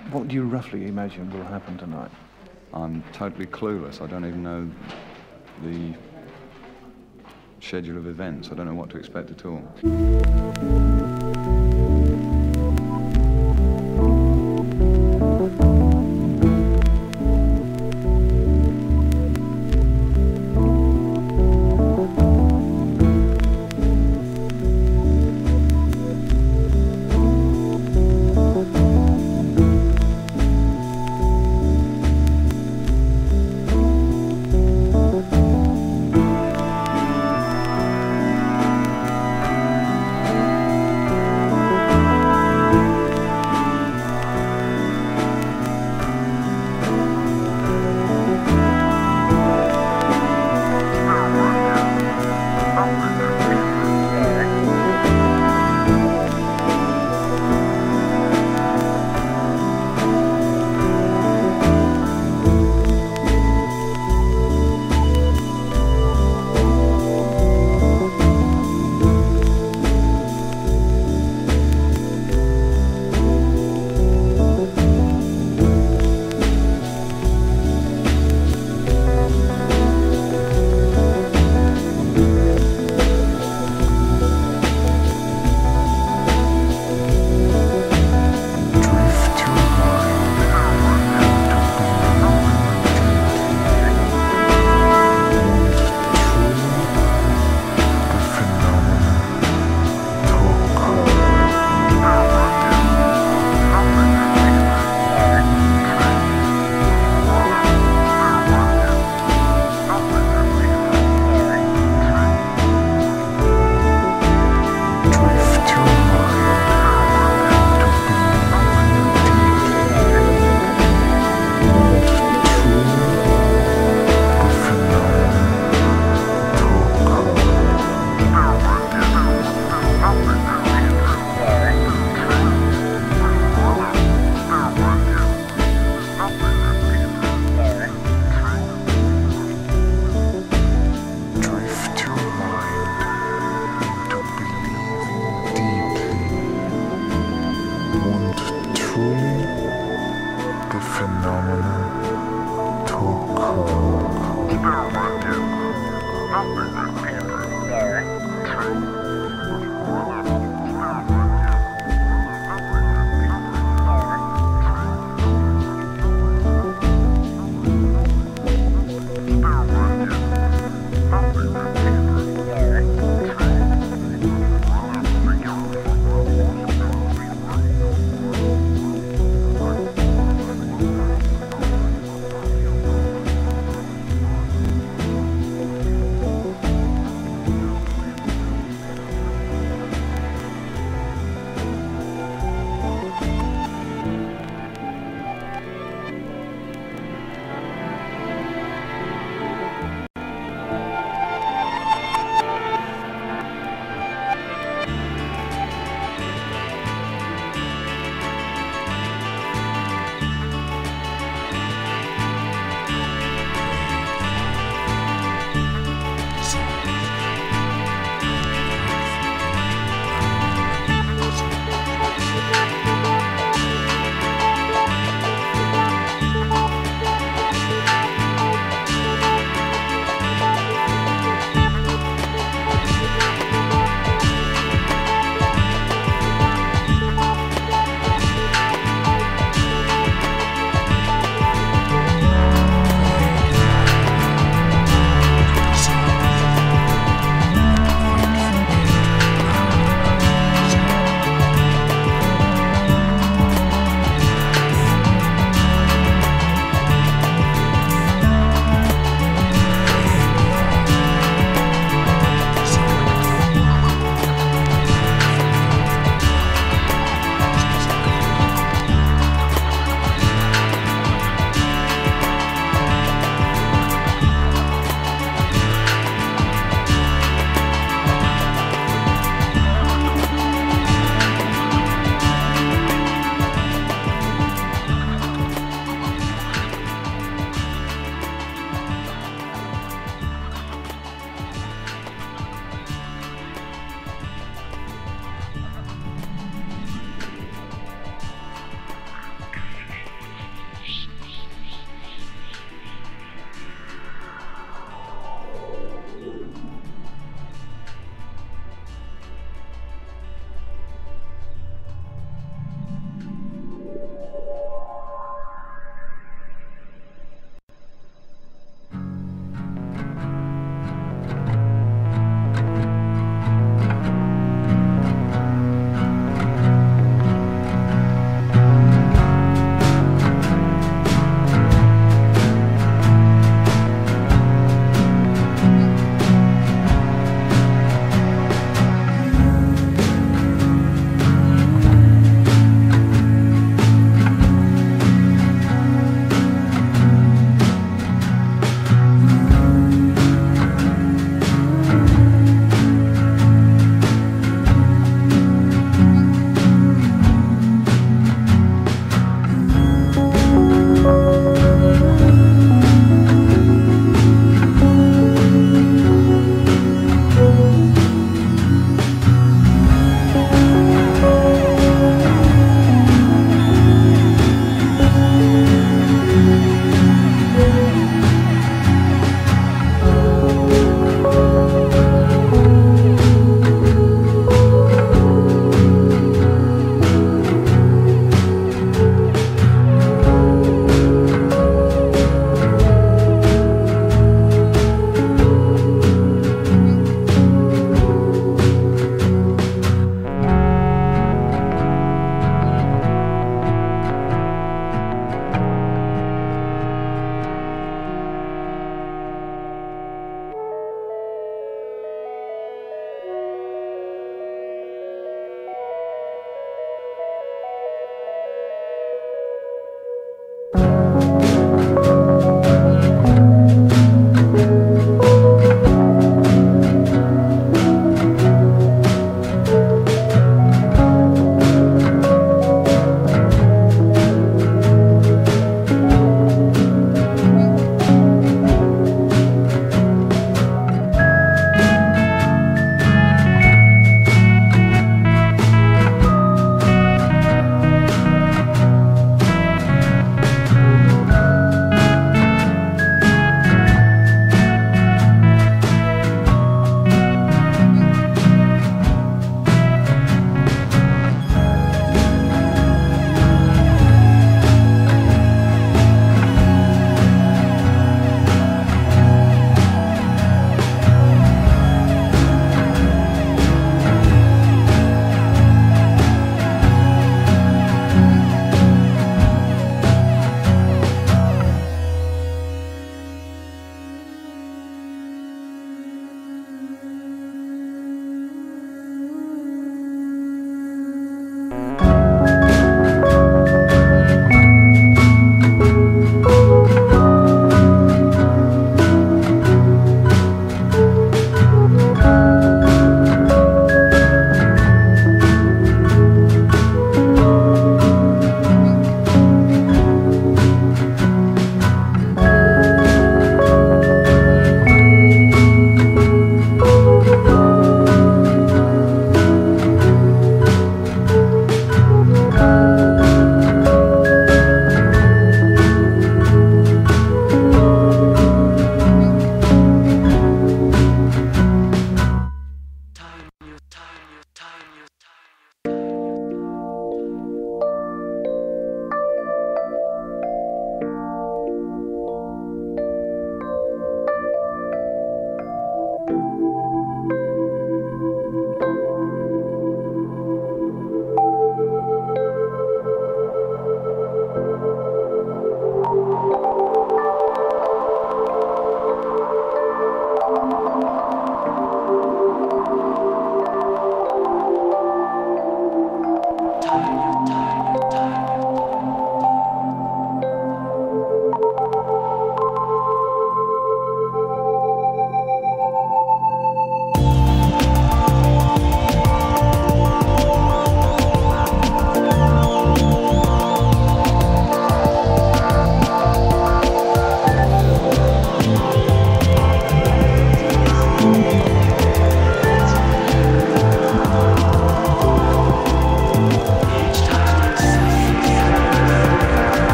What do you roughly imagine will happen tonight? I'm totally clueless. I don't even know the schedule of events. I don't know what to expect at all.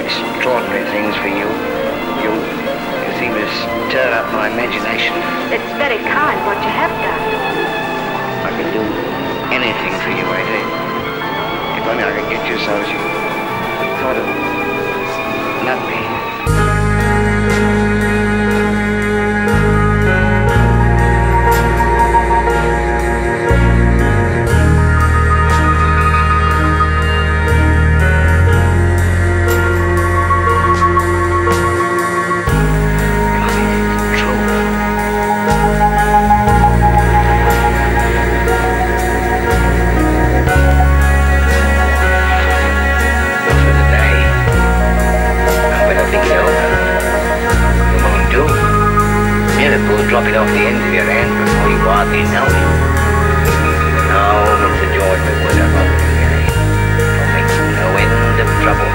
extraordinary things for you. You seem to stir up my imagination. It's very kind what you have done. I can do anything for you, Ada. If only I could get you so as you thought of love me. Drop it off the end of your hand before you hardly know it. No, Mr. George, the word of love will make no end of trouble.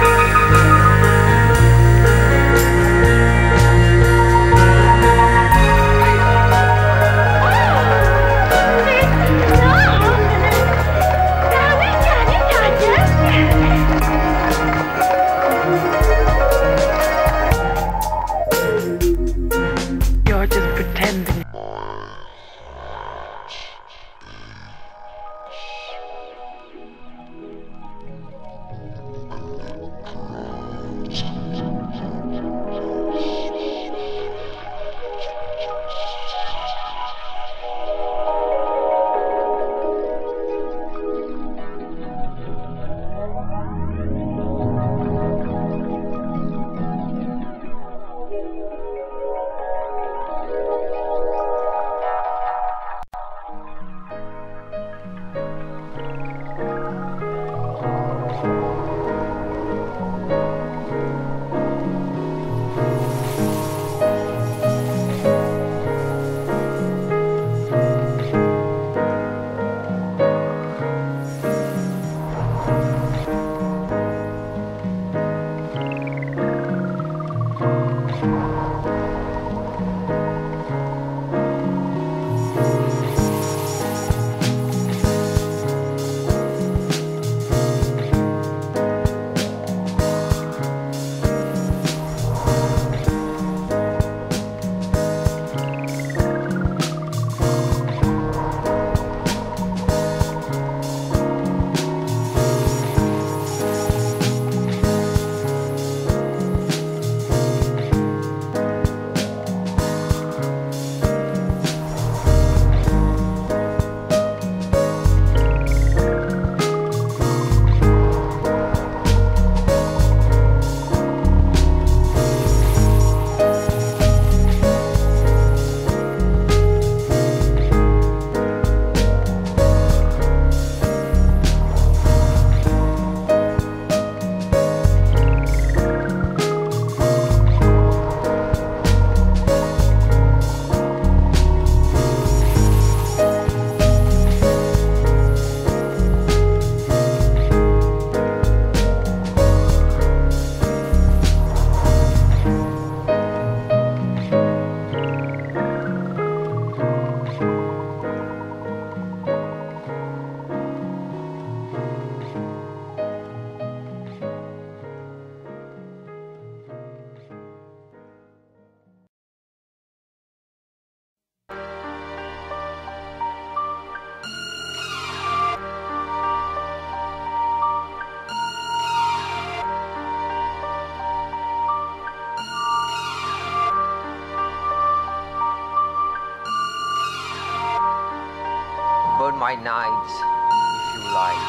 Burn my nights if you like,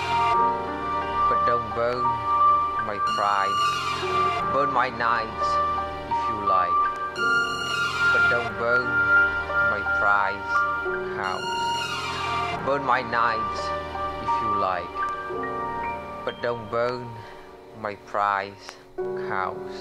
but don't burn my pride. Burn my nights if you like, but don't burn my prize house. Burn my nights if you like, but don't burn my prize house.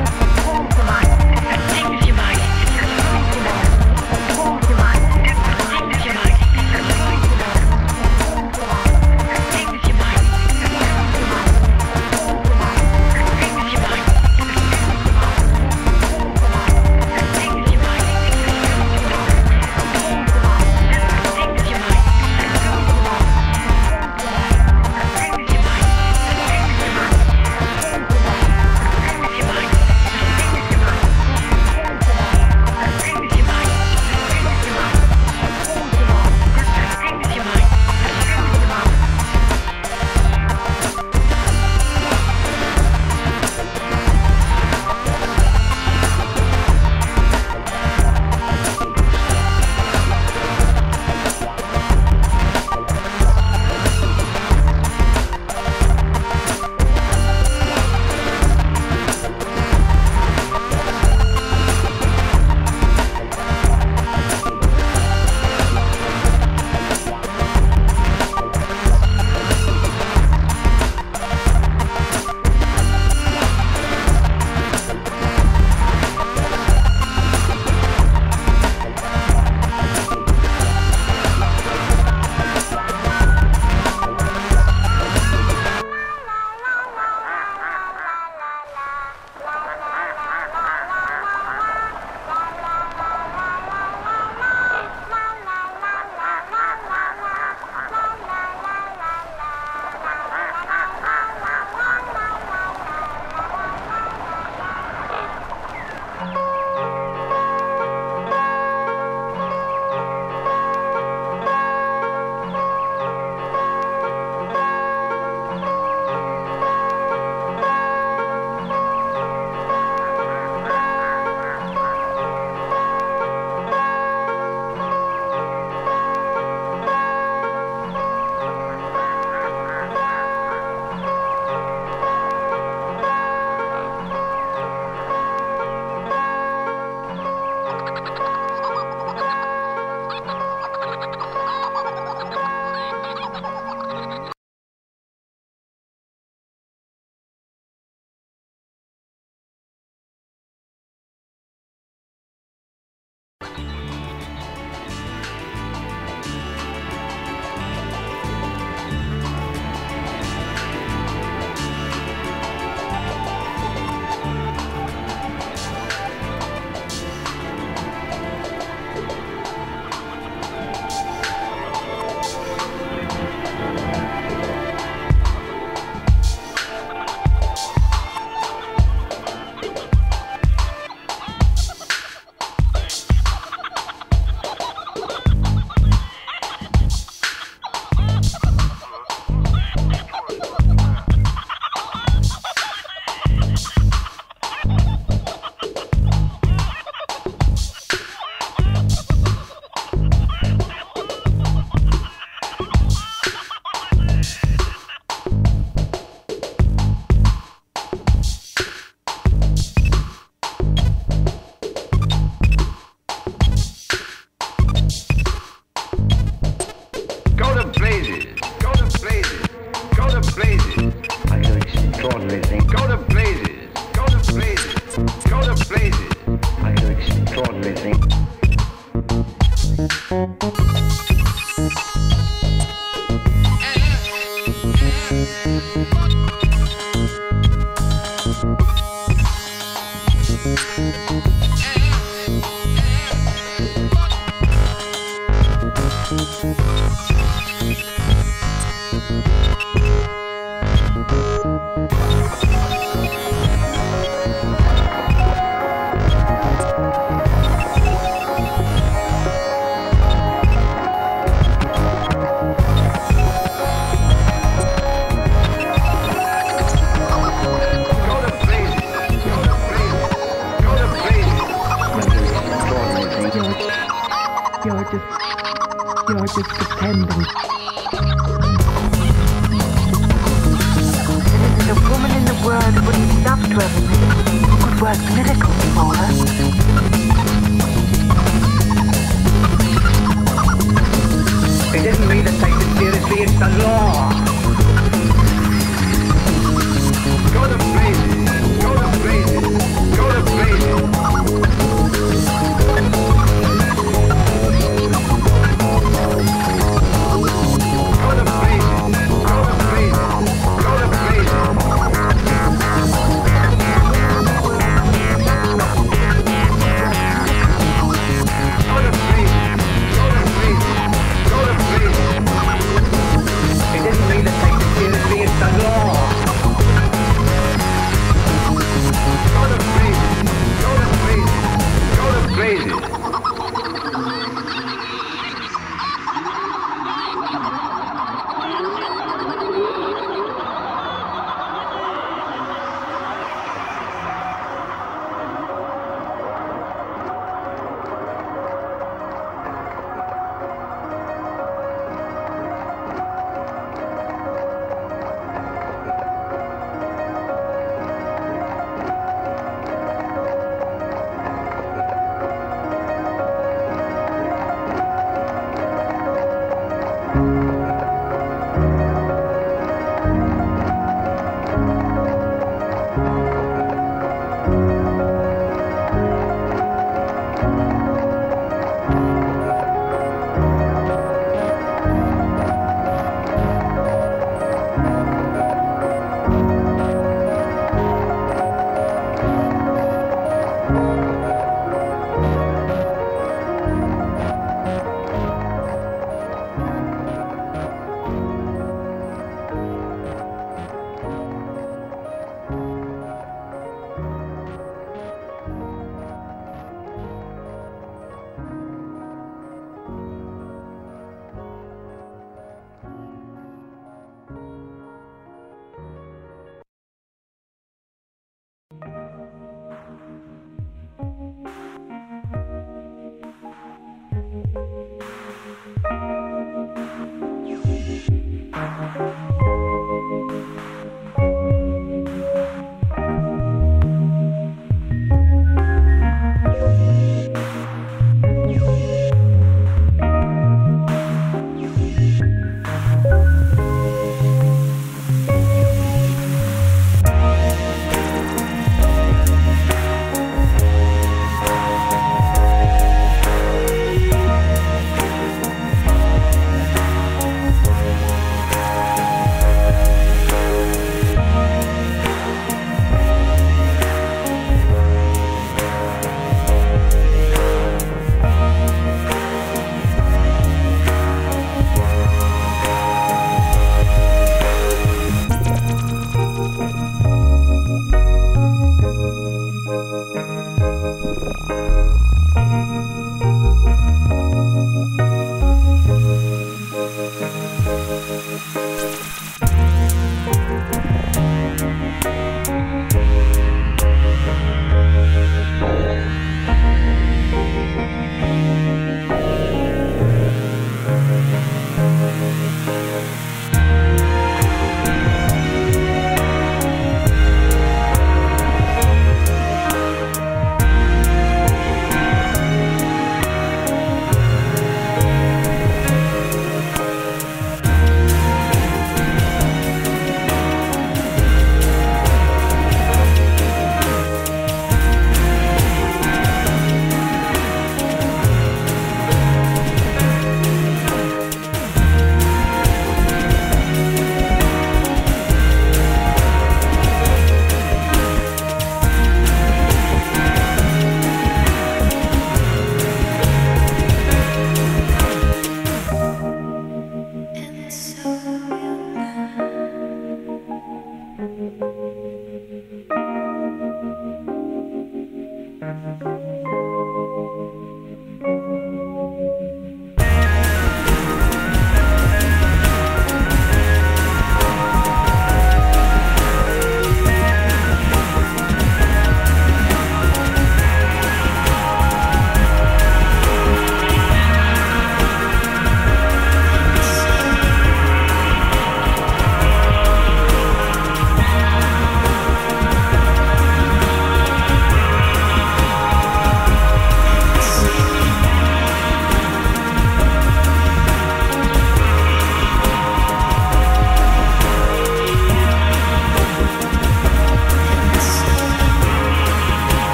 You're just pretending. There isn't a woman in the world who wouldn't stop to have a minute who could work miracles for her. It isn't me that takes it seriously, it's the law. Go to blazes, go to blazes, go to blazes.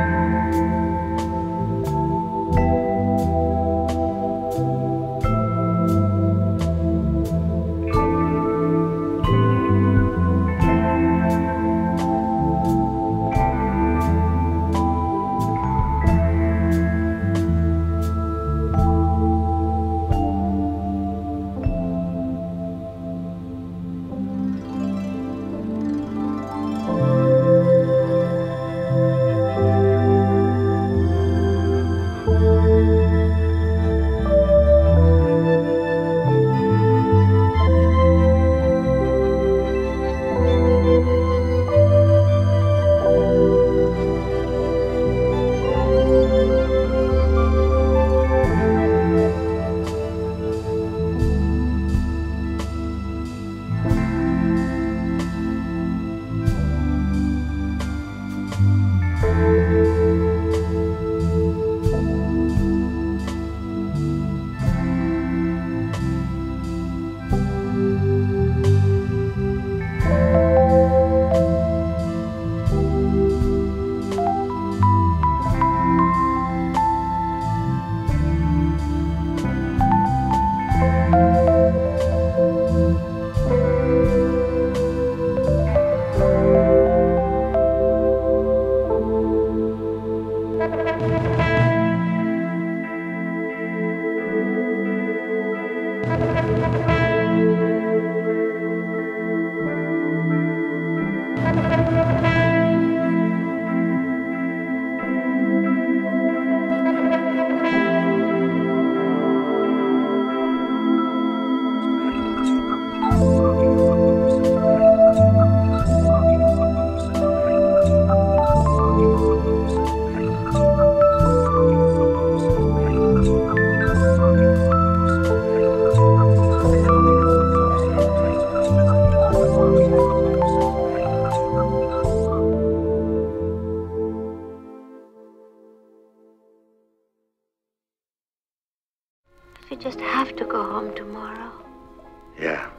We just have to go home tomorrow. Yeah.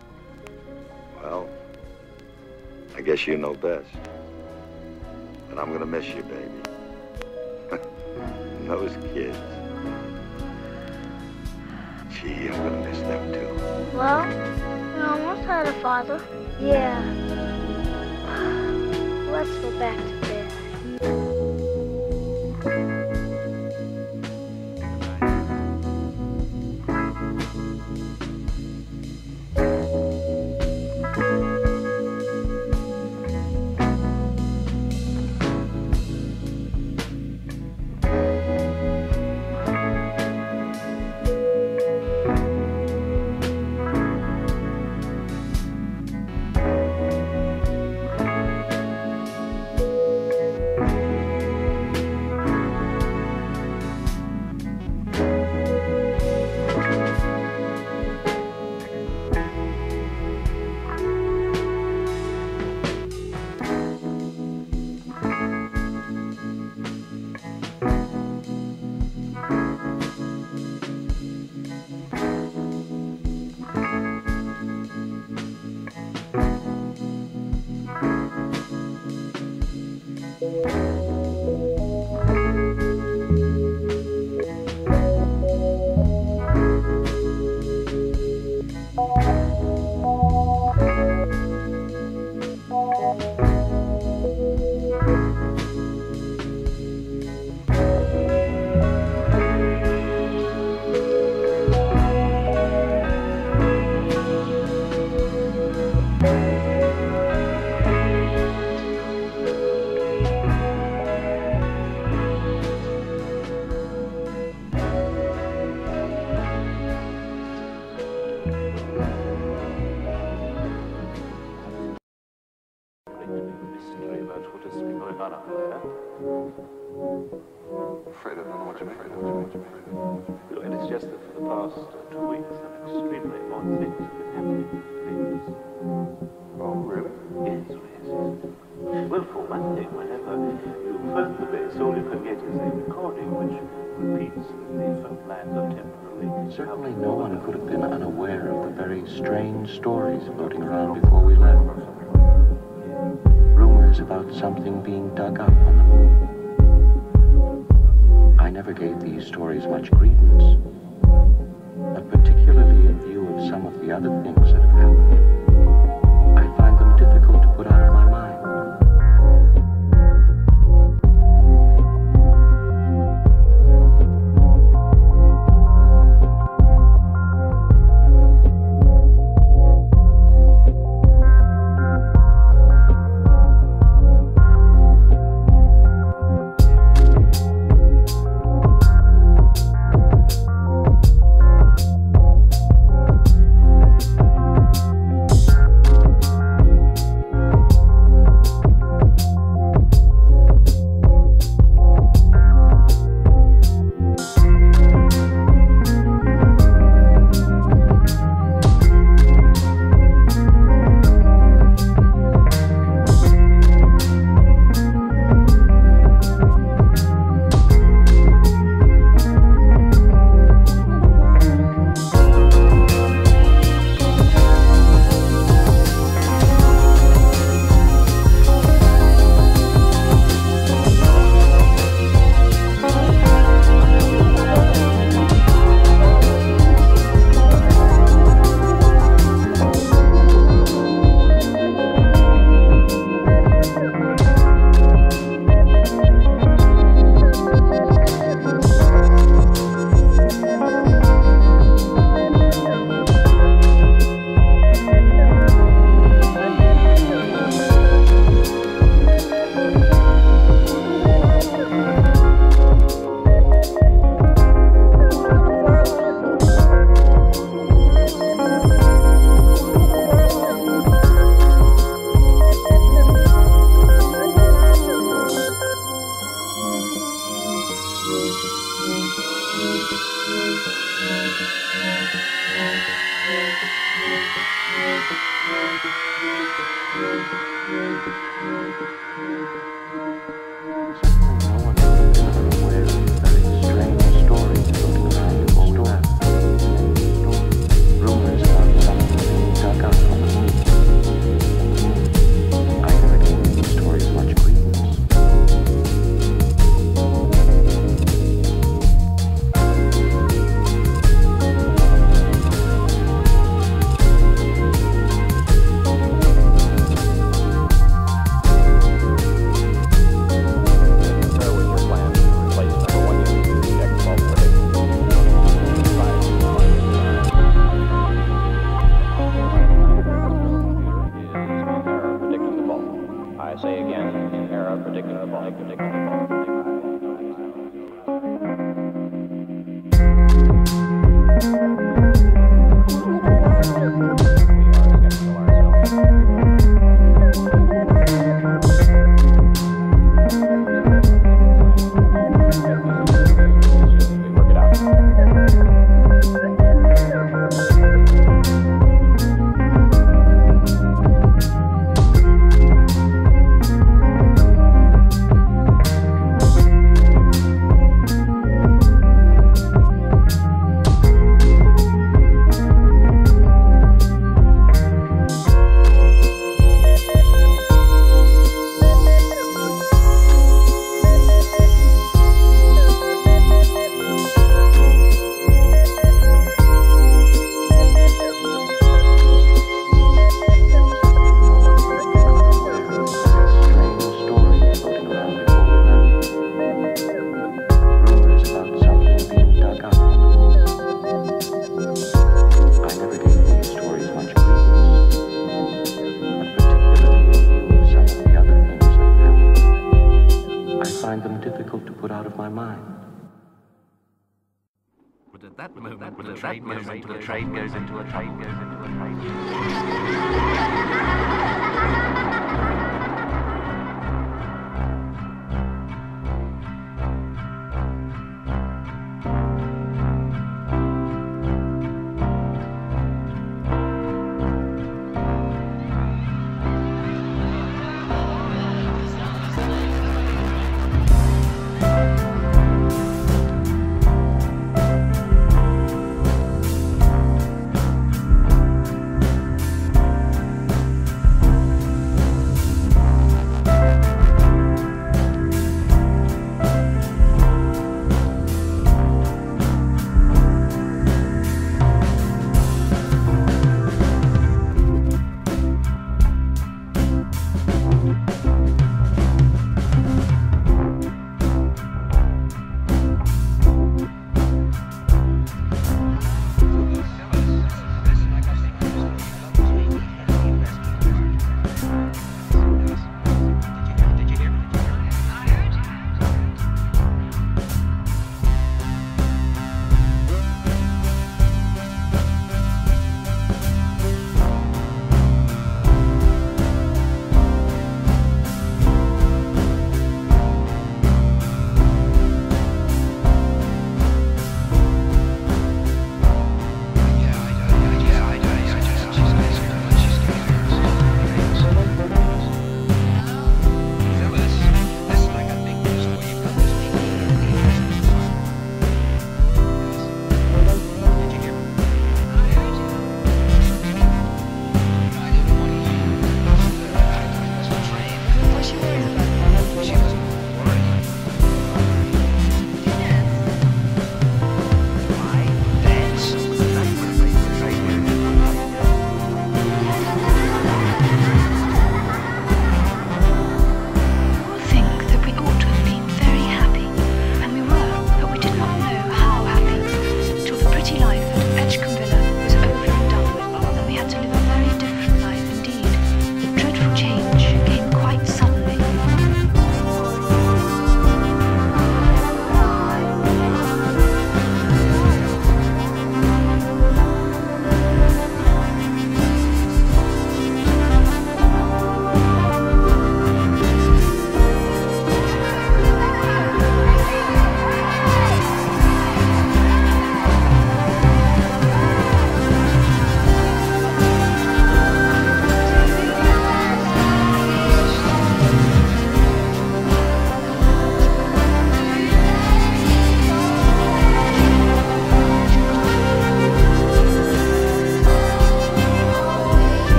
Well, I guess you know best. But I'm gonna miss you, baby. Those kids. Gee, I'm gonna miss them too. Well, we almost had a father. Yeah. Let's go back to bed. Afraid of what you're afraid of. Look, and it's just that for the past 2 weeks, an extremely odd things have been happening to me. Oh, really? Yes, yes. Well, for one thing, whenever you phone the base, all you can get is a recording which repeats that the phone lines are temporarily... Certainly no one could have been unaware of the very strange stories floating around before we left. Rumors about something being dug up on the moon. other things that have happened, I find them difficult to put out of my mind.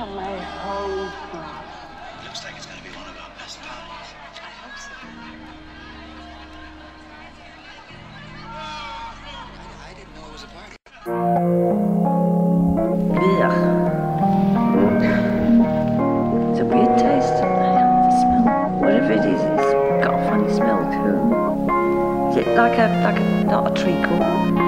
my whole heart. Looks like it's going to be one of our best parties. I hope so. I didn't know it was a party. Beer. It's a weird taste. The smell. Whatever it is, it's got a funny smell too. Is it like a not a treacle?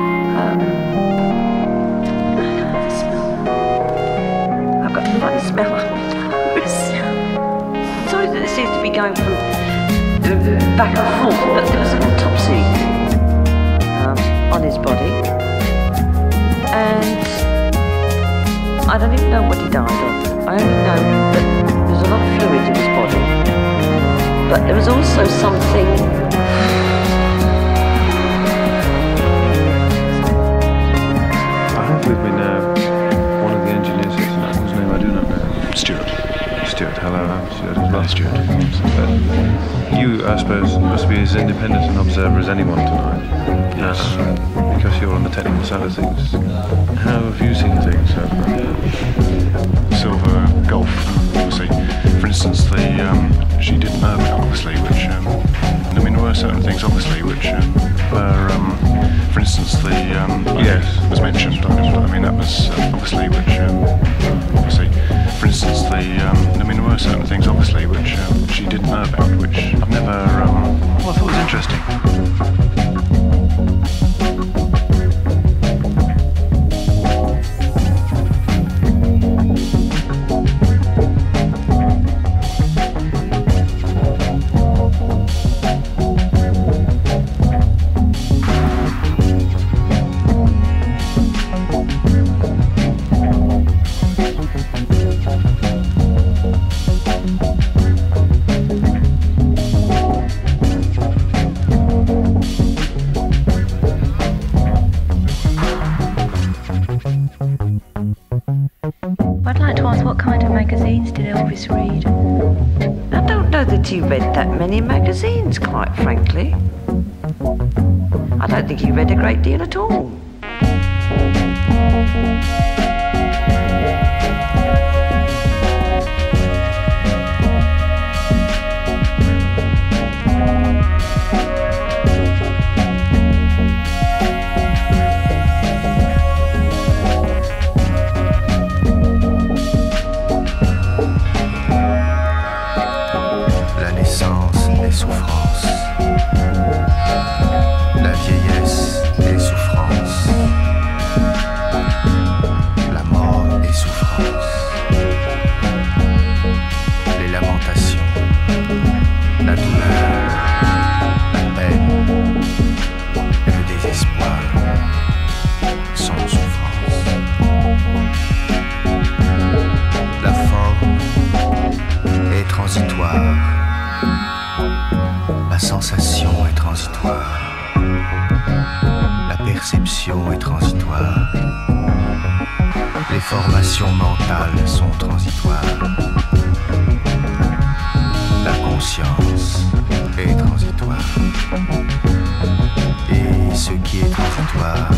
The smell. I've got a funny smell. Sorry that it seems to be going from back and forth, but there was an autopsy on his body, and I don't even know what he died of. I only know that there's a lot of fluid in his body, but there was also something. I have with me now one of the engineers here tonight, whose name I do not know. Stuart. Stuart, hello, I'm Stuart as well. Stuart. You, I suppose, must be as independent an observer as anyone tonight. Yes. Because you're on the technical side of things. How have you seen things so far? Silver golf, obviously. For instance, she didn't know it, obviously, which, I mean, there were certain things, obviously, which were, for instance, yes, was mentioned. I mean, that was obviously, which, obviously, for instance, I mean, there were certain things, obviously, which she didn't know about, which I've never, well, I thought was interesting. He read that many magazines, quite frankly. I don't think he read a great deal at all. La vieillesse est souffrance, la mort est souffrance, les lamentations, la douleur, la peine et le désespoir sont souffrance. La forme est transitoire. La sensation est transitoire, la perception est transitoire, les formations mentales sont transitoires, la conscience est transitoire, et ce qui est transitoire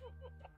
Ha ha ha!